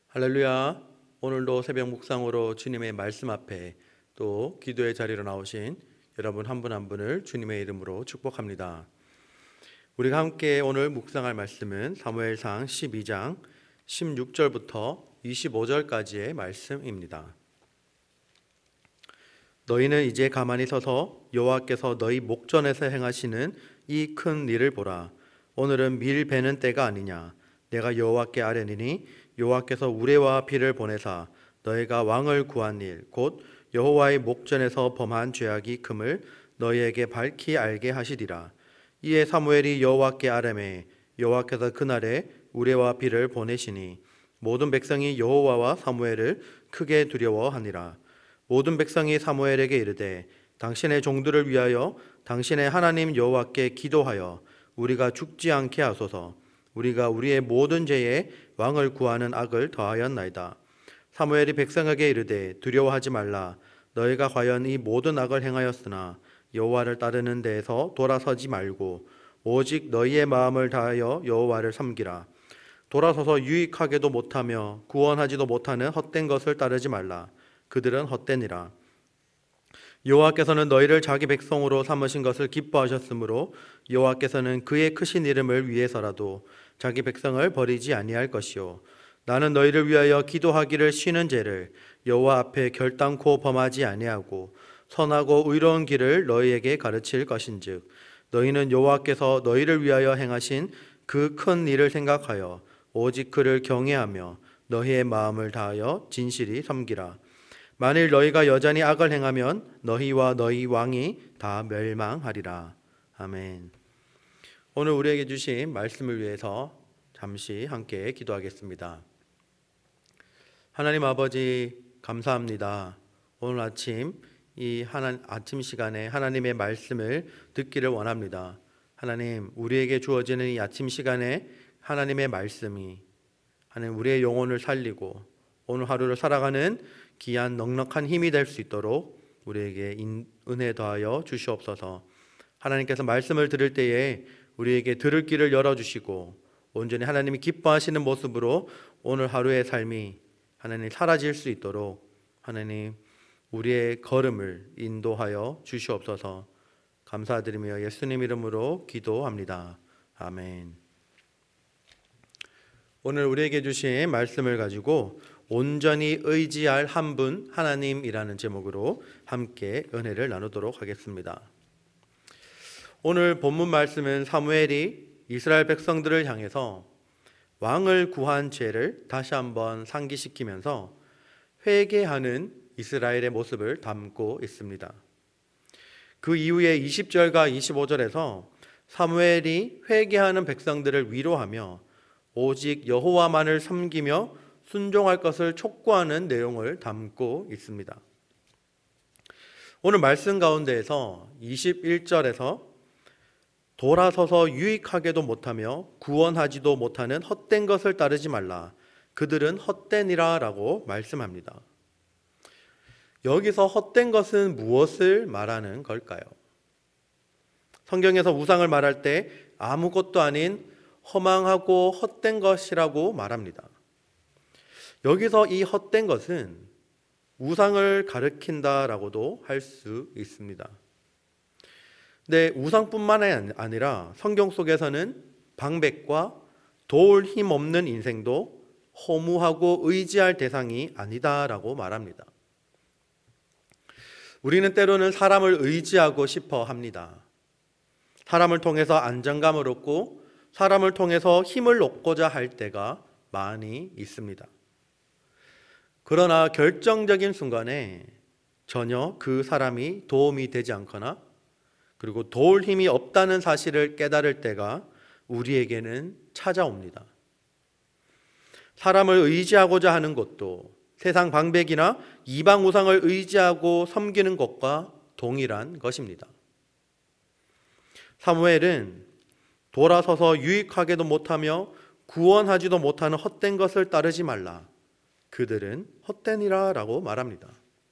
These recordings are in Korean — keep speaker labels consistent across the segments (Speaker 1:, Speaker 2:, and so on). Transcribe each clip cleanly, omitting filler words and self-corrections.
Speaker 1: 할렐루야. 오늘도 새벽 묵상으로 주님의 말씀 앞에 또 기도의 자리로 나오신 여러분 한 분 한 분을 주님의 이름으로 축복합니다. 우리가 함께 오늘 묵상할 말씀은 사무엘상 12장 16절부터 25절까지의 말씀입니다. 너희는 이제 가만히 서서 여호와께서 너희 목전에서 행하시는 이 큰 일을 보라. 오늘은 밀 베는 때가 아니냐. 내가 여호와께 아뢰니니 여호와께서 우레와 비를 보내사 너희가 왕을 구한 일 곧 여호와의 목전에서 범한 죄악이 금을 너희에게 밝히 알게 하시리라. 이에 사무엘이 여호와께 아뢰매 여호와께서 그날에 우레와 비를 보내시니 모든 백성이 여호와와 사무엘을 크게 두려워하니라. 모든 백성이 사무엘에게 이르되 당신의 종들을 위하여 당신의 하나님 여호와께 기도하여 우리가 죽지 않게 하소서. 우리가 우리의 모든 죄에 왕을 구하는 악을 더하였나이다. 사무엘이 백성에게 이르되 두려워하지 말라. 너희가 과연 이 모든 악을 행하였으나 여호와를 따르는 데에서 돌아서지 말고 오직 너희의 마음을 다하여 여호와를 섬기라. 돌아서서 유익하게도 못하며 구원하지도 못하는 헛된 것을 따르지 말라. 그들은 헛되니라. 여호와께서는 너희를 자기 백성으로 삼으신 것을 기뻐하셨으므로 여호와께서는 그의 크신 이름을 위해서라도 자기 백성을 버리지 아니할 것이요 나는 너희를 위하여 기도하기를 쉬는 죄를 여호와 앞에 결단코 범하지 아니하고 선하고 의로운 길을 너희에게 가르칠 것인즉 너희는 여호와께서 너희를 위하여 행하신 그 큰 일을 생각하여 오직 그를 경외하며 너희의 마음을 다하여 진실히 섬기라. 만일 너희가 여전히 악을 행하면 너희와 너희 왕이 다 멸망하리라. 아멘. 오늘 우리에게 주신 말씀을 위해서 잠시 함께 기도하겠습니다. 하나님 아버지 감사합니다. 오늘 아침 아침 시간에 하나님의 말씀을 듣기를 원합니다. 하나님, 우리에게 주어지는 이 아침 시간에 하나님의 말씀이 하나님 우리의 영혼을 살리고 오늘 하루를 살아가는 귀한 넉넉한 힘이 될 수 있도록 우리에게 은혜 더하여 주시옵소서. 하나님께서 말씀을 들을 때에 우리에게 들을 길을 열어주시고 온전히 하나님이 기뻐하시는 모습으로 오늘 하루의 삶이 하나님 사라질 수 있도록 하나님 우리의 걸음을 인도하여 주시옵소서. 감사드리며 예수님 이름으로 기도합니다. 아멘. 오늘 우리에게 주신 말씀을 가지고 온전히 의지할 한 분 하나님이라는 제목으로 함께 은혜를 나누도록 하겠습니다. 오늘 본문 말씀은 사무엘이 이스라엘 백성들을 향해서 왕을 구한 죄를 다시 한번 상기시키면서 회개하는 이스라엘의 모습을 담고 있습니다. 그 이후에 20절과 25절에서 사무엘이 회개하는 백성들을 위로하며 오직 여호와만을 섬기며 순종할 것을 촉구하는 내용을 담고 있습니다. 오늘 말씀 가운데에서 21절에서 돌아서서 유익하게도 못하며 구원하지도 못하는 헛된 것을 따르지 말라. 그들은 헛되니라 라고 말씀합니다. 여기서 헛된 것은 무엇을 말하는 걸까요? 성경에서 우상을 말할 때 아무것도 아닌 허망하고 헛된 것이라고 말합니다. 여기서 이 헛된 것은 우상을 가리킨다라고도 할 수 있습니다. 근데 우상뿐만 아니라 성경 속에서는 방백과 도울 힘 없는 인생도 허무하고 의지할 대상이 아니다라고 말합니다. 우리는 때로는 사람을 의지하고 싶어 합니다. 사람을 통해서 안정감을 얻고 사람을 통해서 힘을 얻고자 할 때가 많이 있습니다. 그러나 결정적인 순간에 전혀 그 사람이 도움이 되지 않거나 그리고 도울 힘이 없다는 사실을 깨달을 때가 우리에게는 찾아옵니다. 사람을 의지하고자 하는 것도 세상 방백이나 이방 우상을 의지하고 섬기는 것과 동일한 것입니다. 사무엘은 돌아서서 유익하게도 못하며 구원하지도 못하는 헛된 것을 따르지 말라. 그들은 헛되니라 라고 말합니다.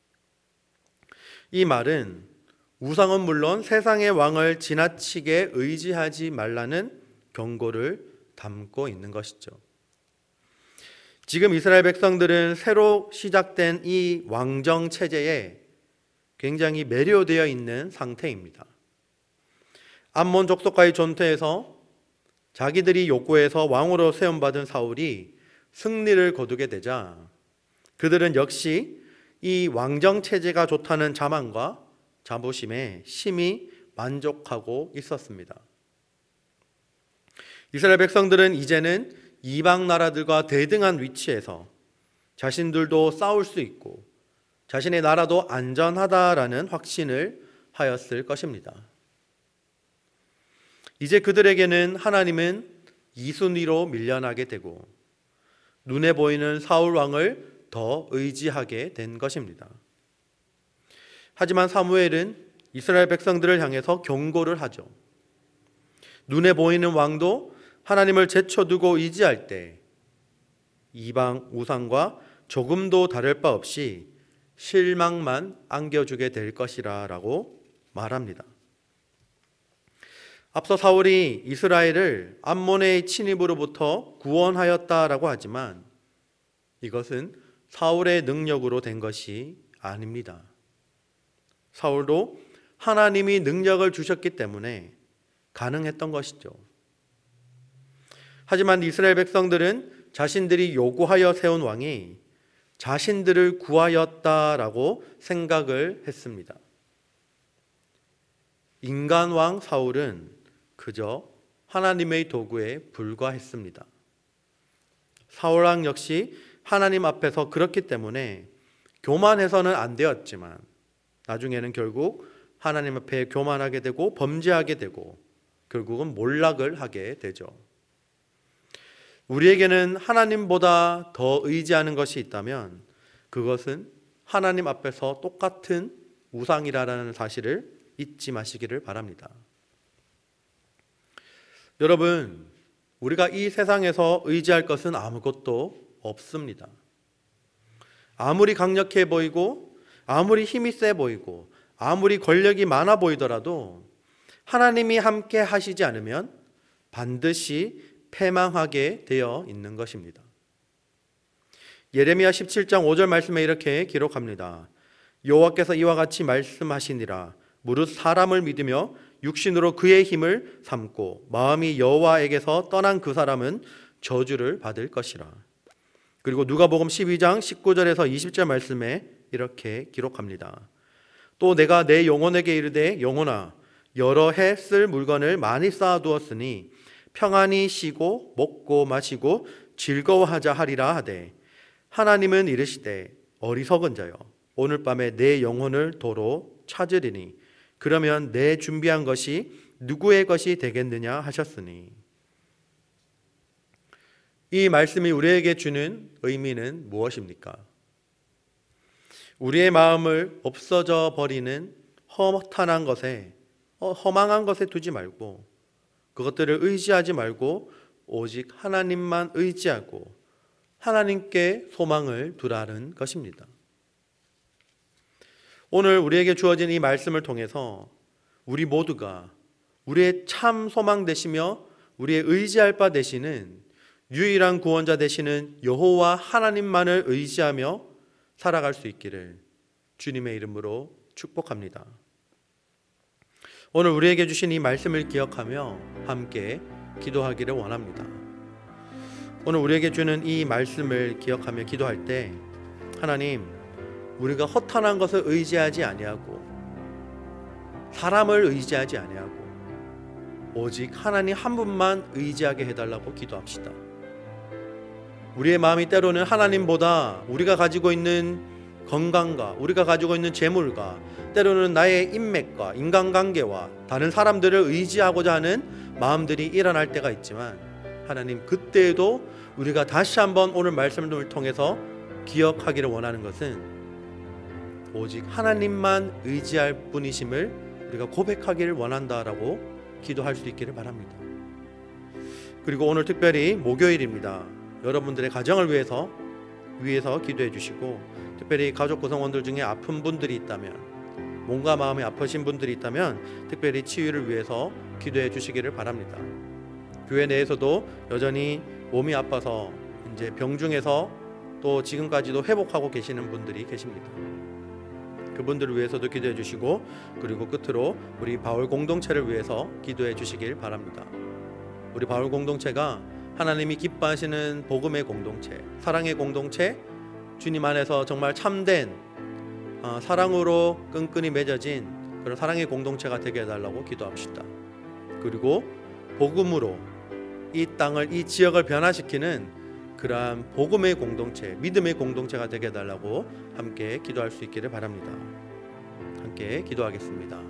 Speaker 1: 이 말은 우상은 물론 세상의 왕을 지나치게 의지하지 말라는 경고를 담고 있는 것이죠. 지금 이스라엘 백성들은 새로 시작된 이 왕정 체제에 굉장히 매료되어 있는 상태입니다. 암몬 족속과의 전투에서 자기들이 요구해서 왕으로 세움받은 사울이 승리를 거두게 되자 그들은 역시 이 왕정 체제가 좋다는 자만과 자부심에 심히 만족하고 있었습니다. 이스라엘 백성들은 이제는 이방 나라들과 대등한 위치에서 자신들도 싸울 수 있고 자신의 나라도 안전하다라는 확신을 하였을 것입니다. 이제 그들에게는 하나님은 이순위로 밀려나게 되고 눈에 보이는 사울 왕을 더 의지하게 된 것입니다. 하지만 사무엘은 이스라엘 백성들을 향해서 경고를 하죠. 눈에 보이는 왕도 하나님을 제쳐두고 의지할 때 이방 우상과 조금도 다를 바 없이 실망만 안겨주게 될 것이라 라고 말합니다. 앞서 사울이 이스라엘을 암몬의 침입으로부터 구원하였다라고 하지만 이것은 사울의 능력으로 된 것이 아닙니다. 사울도 하나님이 능력을 주셨기 때문에 가능했던 것이죠. 하지만 이스라엘 백성들은 자신들이 요구하여 세운 왕이 자신들을 구하였다라고 생각을 했습니다. 인간왕 사울은 그저 하나님의 도구에 불과했습니다. 사울왕 역시 하나님 앞에서 그렇기 때문에 교만해서는 안 되었지만 나중에는 결국 하나님 앞에 교만하게 되고 범죄하게 되고 결국은 몰락을 하게 되죠. 우리에게는 하나님보다 더 의지하는 것이 있다면 그것은 하나님 앞에서 똑같은 우상이라는 사실을 잊지 마시기를 바랍니다. 여러분, 우리가 이 세상에서 의지할 것은 아무것도 없습니다. 아무리 강력해 보이고 아무리 힘이 세 보이고 아무리 권력이 많아 보이더라도 하나님이 함께 하시지 않으면 반드시 패망하게 되어 있는 것입니다. 예레미야 17장 5절 말씀에 이렇게 기록합니다. 여호와께서 이와 같이 말씀하시니라. 무릇 사람을 믿으며 육신으로 그의 힘을 삼고 마음이 여호와에게서 떠난 그 사람은 저주를 받을 것이라. 그리고 누가복음 12장 19절에서 20절 말씀에 이렇게 기록합니다. 또 내가 내 영혼에게 이르되 영혼아 여러 해 쓸 물건을 많이 쌓아두었으니 평안히 쉬고 먹고 마시고 즐거워하자 하리라 하되 하나님은 이르시되 어리석은 자여 오늘 밤에 내 영혼을 도로 찾으리니 그러면 내 준비한 것이 누구의 것이 되겠느냐 하셨으니. 이 말씀이 우리에게 주는 의미는 무엇입니까? 우리의 마음을 없어져 버리는 허탄한 것에 허망한 것에 두지 말고 그것들을 의지하지 말고 오직 하나님만 의지하고 하나님께 소망을 두라는 것입니다. 오늘 우리에게 주어진 이 말씀을 통해서 우리 모두가 우리의 참 소망 되시며 우리의 의지할 바 되시는 유일한 구원자 되시는 여호와 하나님만을 의지하며 살아갈 수 있기를 주님의 이름으로 축복합니다. 오늘 우리에게 주신 이 말씀을 기억하며 함께 기도하기를 원합니다. 오늘 우리에게 주는 이 말씀을 기억하며 기도할 때 하나님, 우리가 허탄한 것을 의지하지 아니하고 사람을 의지하지 아니하고 오직 하나님 한 분만 의지하게 해달라고 기도합시다. 우리의 마음이 때로는 하나님보다 우리가 가지고 있는 건강과 우리가 가지고 있는 재물과 때로는 나의 인맥과 인간관계와 다른 사람들을 의지하고자 하는 마음들이 일어날 때가 있지만 하나님, 그때에도 우리가 다시 한번 오늘 말씀을 통해서 기억하기를 원하는 것은 오직 하나님만 의지할 뿐이심을 우리가 고백하기를 원한다라고 기도할 수 있기를 바랍니다. 그리고 오늘 특별히 목요일입니다. 여러분들의 가정을 위해서 기도해 주시고, 특별히 가족 구성원들 중에 아픈 분들이 있다면, 몸과 마음이 아프신 분들이 있다면 특별히 치유를 위해서 기도해 주시기를 바랍니다. 교회 내에서도 여전히 몸이 아파서 이제 병중에서 또 지금까지도 회복하고 계시는 분들이 계십니다. 그분들을 위해서도 기도해 주시고, 그리고 끝으로 우리 바울 공동체를 위해서 기도해 주시길 바랍니다. 우리 바울 공동체가 하나님이 기뻐하시는 복음의 공동체, 사랑의 공동체, 주님 안에서 정말 참된 사랑으로 끈끈이 맺어진 그런 사랑의 공동체가 되게 해달라고 기도합시다. 그리고 복음으로 이 땅을, 이 지역을 변화시키는 그러한 복음의 공동체, 믿음의 공동체가 되게 해달라고 함께 기도할 수 있기를 바랍니다. 함께 기도하겠습니다.